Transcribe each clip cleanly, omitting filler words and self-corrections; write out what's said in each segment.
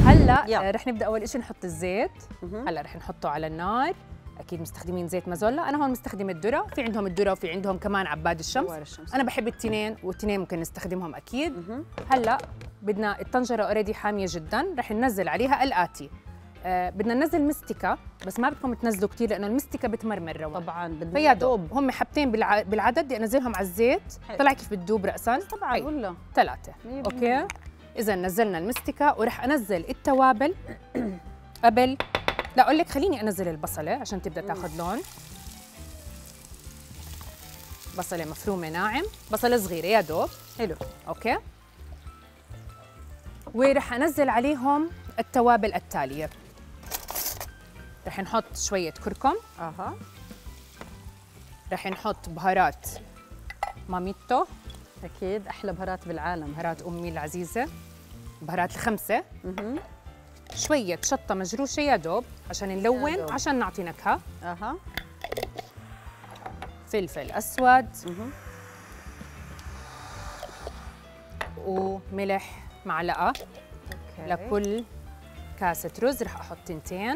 هلا رح نبدا اول شيء نحط الزيت. هلا رح نحطه على النار. اكيد مستخدمين زيت مازولا، انا هون مستخدمه الذره، في عندهم الذره وفي عندهم كمان عباد الشمس. انا بحب التنين والتنين ممكن نستخدمهم اكيد. هلا بدنا الطنجره اوريدي حاميه جدا، رح ننزل عليها الاتي. بدنا ننزل مستكه، بس ما بدكم تنزلوا كثير لانه المستكه بتمرمر روان. طبعا بدنا فيا دوب هم حبتين بالعدد بدي انزلهم على الزيت. طلع كيف بتدوب راسا؟ طبعا ولا 3. اوكي، اذا نزلنا المستكه ورح انزل التوابل قبل. لا اقول لك خليني انزل البصله عشان تبدا تاخذ لون. بصله مفرومه ناعم، بصله صغيره يا دوب. حلو. اوكي، ورح انزل عليهم التوابل التاليه. رح نحط شويه كركم. رح نحط بهارات ماميتو، اكيد احلى بهارات بالعالم، بهارات امي العزيزه، بهارات الخمسه. شويه شطه مجروشه يا دوب عشان نلون، عشان نعطي نكهه. فلفل اسود. وملح معلقه. لكل كاسه رز رح احط 2.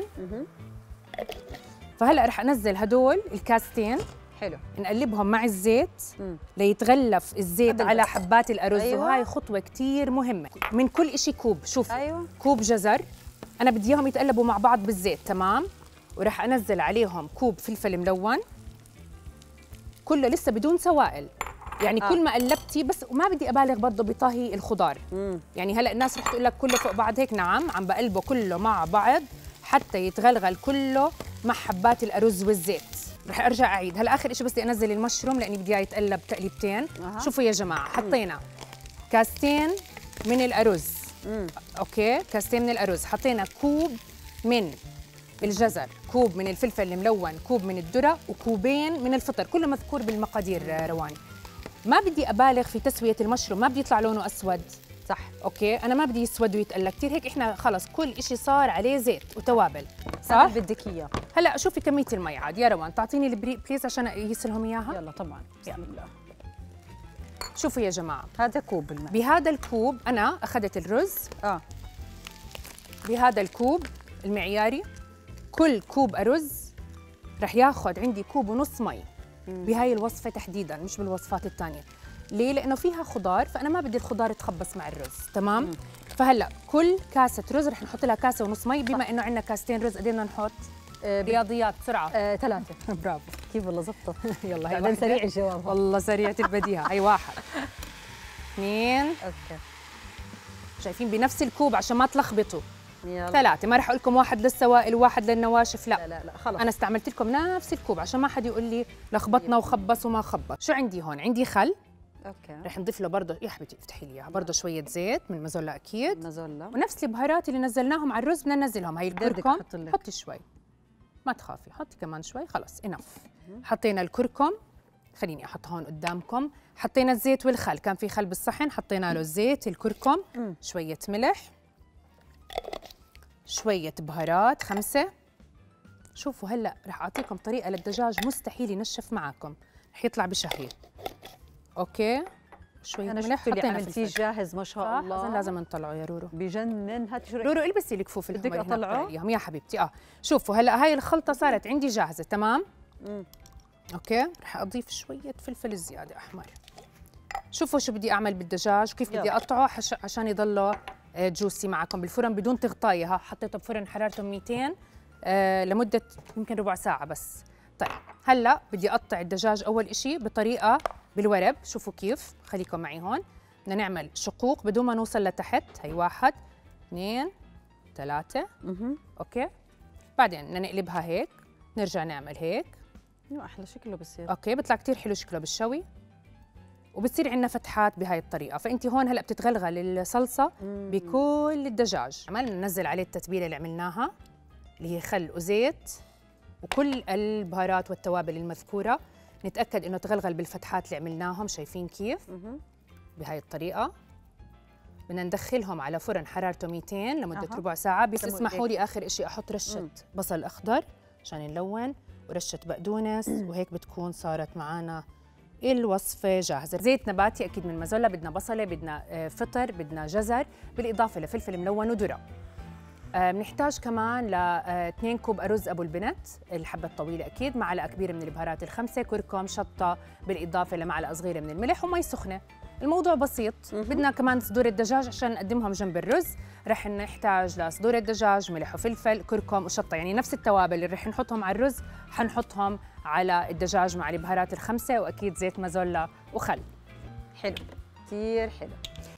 فهلا رح انزل هدول الكاستين. حلو. نقلبهم مع الزيت ليتغلف الزيت على حبات الارز. أيوة. وهاي خطوه كثير مهمه. من كل شيء كوب. شوف. أيوة. كوب جزر، انا بدي اياهم يتقلبوا مع بعض بالزيت. تمام. ورح انزل عليهم كوب فلفل ملون، كله لسه بدون سوائل. يعني كل ما قلبتي، بس وما بدي ابالغ برضه بطهي الخضار. يعني هلا الناس رح تقول لك كله فوق بعض هيك. نعم، عم بقلبه كله مع بعض حتى يتغلغل كله مع حبات الارز والزيت. رح ارجع اعيد. هلا اخر شيء بس بدي انزل المشروم لاني بدي اياه يتقلب تقليبتين. شوفوا يا جماعه، حطينا كاستين من الارز. اوكي، كاستين من الارز. حطينا كوب من الجزر، كوب من الفلفل الملون، كوب من الذره، وكوبين من الفطر. كله مذكور بالمقادير رواني. ما بدي ابالغ في تسويه المشروم، ما بدي يطلع لونه اسود. صح. اوكي، انا ما بدي يسود ويتقلى كثير هيك. احنا خلص كل شيء صار عليه زيت وتوابل. صح بدك اياه. هلا شوفي كميه المي عاد يا روان، تعطيني البريق بليز عشان اقيسلهم اياها. يلا طبعا. بسم الله. شوفوا يا جماعه، هذا كوب الماء. بهذا الكوب انا اخذت الرز. بهذا الكوب المعياري، كل كوب ارز رح ياخذ عندي كوب ونص مي. بهاي الوصفه تحديدا، مش بالوصفات الثانيه. ليه؟ لانه فيها خضار، فانا ما بدي الخضار تخبص مع الرز. تمام. فهلا كل كاسه رز رح نحط لها كاسه ونص مي. بما انه عندنا كاستين رز، قد ايه بدنا نحط؟ رياضيات بسرعه. 3. برافو. كيف والله زبطت. يلا هي بعدين سريع الجواب. والله سريعه البديهه. هي 1 2. اوكي، شايفين بنفس الكوب عشان ما تلخبطوا. يلا 3. ما رح اقول لكم 1 للسوائل وواحد للنواشف. لا لا لا خلص. انا استعملت لكم نفس الكوب عشان ما حد يقول لي لخبطنا وخبص وما خبص. شو عندي هون؟ عندي خل. اوكي، رح نضيف له برضه، يا حبيبتي افتحي لي اياها، برضه شويه زيت من مازولا اكيد. مازولا. ونفس ونفس البهارات اللي نزلناهم على الرز بدنا ننزلهم. هي الكركم. حطي شوي، ما تخافي، حطي كمان شوي. خلص انف. حطينا الكركم، خليني احط هون قدامكم. حطينا الزيت والخل، كان في خل بالصحن، حطينا له الزيت، الكركم، شويه ملح، شويه بهارات 5. شوفوا هلا رح اعطيكم طريقه للدجاج مستحيل ينشف معكم، رح يطلع بشهي. اوكي، شويه ملح. حطينا اللي عملتيه جاهز ما شاء الله. لازم نطلعه يا رورو. بجنن. هات شو رورو البسي الكفوف اللي بدك اطلعه يا حبيبتي. شوفوا هلا هاي الخلطه صارت عندي جاهزه. تمام. اوكي، رح اضيف شويه فلفل زياده احمر. شوفوا شو بدي اعمل بالدجاج وكيف بدي اقطعه عشان يضله جوسي معكم بالفرن بدون تغطايه. حطيته بفرن حرارته 200 لمده يمكن ربع ساعه بس. طيب هلا بدي اقطع الدجاج اول إشي بطريقه بالورب. شوفوا كيف، خليكم معي هون. بدنا نعمل شقوق بدون ما نوصل لتحت. هي 1 2 3. اوكي، بعدين بدنا نقلبها هيك، نرجع نعمل هيك. احلى شكله بصير. اوكي، بيطلع كثير حلو شكله بالشوي، وبتصير عندنا فتحات بهاي الطريقه. فانت هون هلا بتتغلغل الصلصه بكل الدجاج. عمال ننزل عليه التتبيله اللي عملناها اللي هي خل وزيت وكل البهارات والتوابل المذكوره. نتاكد انه تغلغل بالفتحات اللي عملناهم. شايفين كيف؟ بهاي الطريقه. بدنا ندخلهم على فرن حرارته 200 لمده ربع ساعه. بس اسمحوا لي اخر شيء احط رشه بصل اخضر عشان نلون، ورشه بقدونس، وهيك بتكون صارت معنا الوصفه جاهزه. زيت نباتي اكيد من مازولا. بدنا بصله، بدنا فطر، بدنا جزر، بالاضافه لفلفل ملون وذره. بنحتاج كمان ل 2 كوب أرز أبو البنت، الحبة الطويلة أكيد، معلقة كبيرة من البهارات الخمسة، كركم، شطة، بالإضافة لمعلقة صغيرة من الملح ومي سخنة. الموضوع بسيط. بدنا كمان صدور الدجاج عشان نقدمهم جنب الرز. رح نحتاج لصدور الدجاج ملح وفلفل، كركم وشطة، يعني نفس التوابل اللي رح نحطهم على الرز حنحطهم على الدجاج مع البهارات الخمسة، وأكيد زيت مازولا وخل. حلو، كثير حلو.